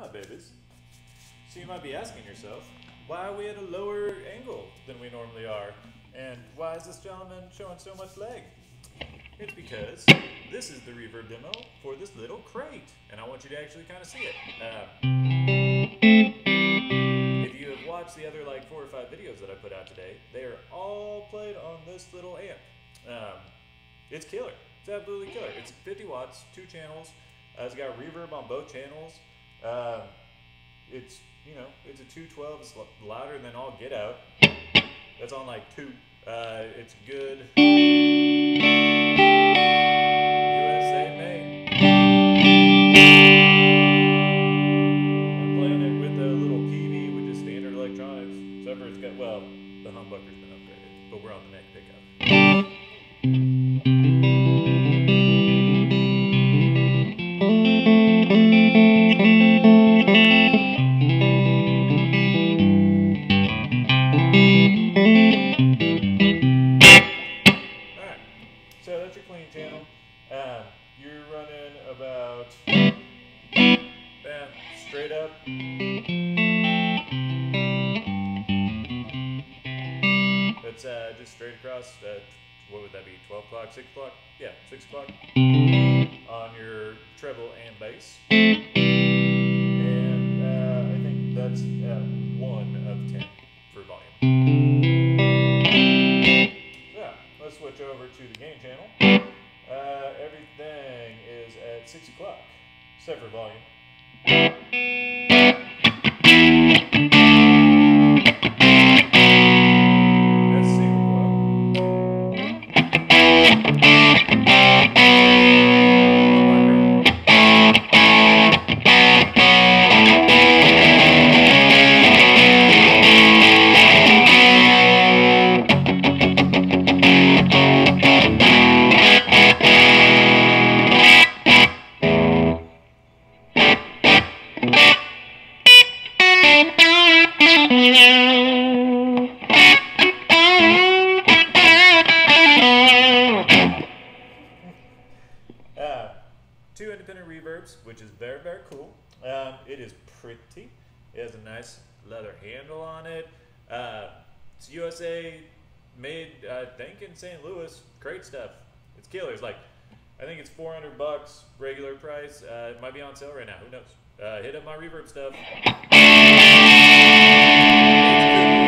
my babies. So you might be asking yourself, why are we at a lower angle than we normally are? And why is this gentleman showing so much leg? It's because this is the reverb demo for this little crate, and I want you to actually kind of see it. If you have watched the other like 4 or 5 videos that I put out today, they are all played on this little amp. It's killer. It's absolutely killer. It's 50 watts, 2 channels. It's got reverb on both channels. It's, you know, it's a 212. It's louder than all get out. That's on like 2. It's good. USA made. I'm playing it with a little PV with just standard electronics. Except for it's got, well, the humbucker's been upgraded, but we're on the neck pickup. So that's your clean channel. You're running about straight up. That's just straight across. What would that be? 12 o'clock, 6 o'clock? Yeah, 6 o'clock on your treble and bass. And I think that's 1 of 10 for volume. Let's switch over to the gain channel. Everything is at 6 o'clock, except for volume. That's single two independent reverbs, which is very, very cool. It is pretty. It has a nice leather handle on it. It's USA made, I think, in St. Louis. Great stuff. It's killer. It's like, I think it's $400 regular price. It might be on sale right now. Who knows? Hit up my reverb stuff.